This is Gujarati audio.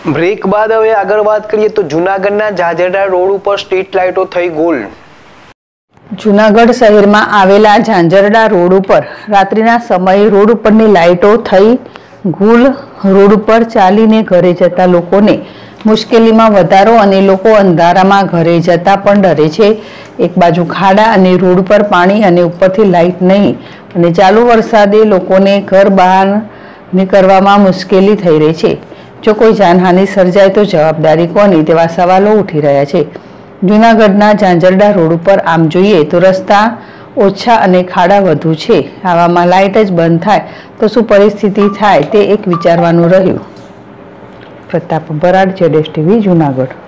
બ્રેક બાદ હવે આગળ વાત કરીએ તો જૂનાગઢના ઝાંઝરડા રોડ ઉપર સ્ટ્રીટ લાઇટો થઈ ગોલ। જૂનાગઢ શહેરમાં આવેલા ઝાંઝરડા રોડ ઉપર રાત્રિના સમયે રોડ ઉપરની લાઇટો થઈ ગુલ। રોડ ઉપર ચાલીને ઘરે જતા લોકોને મુશ્કેલીમાં વધારો અને લોકો અંધારામાં ઘરે જતા પણ ડરે છે। એક બાજુ ખાડા અને રોડ પર પાણી અને ઉપરથી લાઇટ નહીં અને ચાલુ વરસાદે લોકોને ઘર બહાર નીકળવામાં મુશ્કેલી થઈ રહી છે। જો કોઈ જાનહાનિ સર્જાય તો જવાબદારી કોની તેવા સવાલો ઉઠી રહ્યા છે। જૂનાગઢના ઝાંઝરડા રોડ ઉપર આમ જોઈએ તો રસ્તા ઓછા અને ખાડા વધુ છે। આવામાં લાઇટ જ બંધ થાય તો શું પરિસ્થિતિ થાય તે એક વિચારવાનું રહ્યું। પ્રતાપ બરાડ, ZSTV, જૂનાગઢ।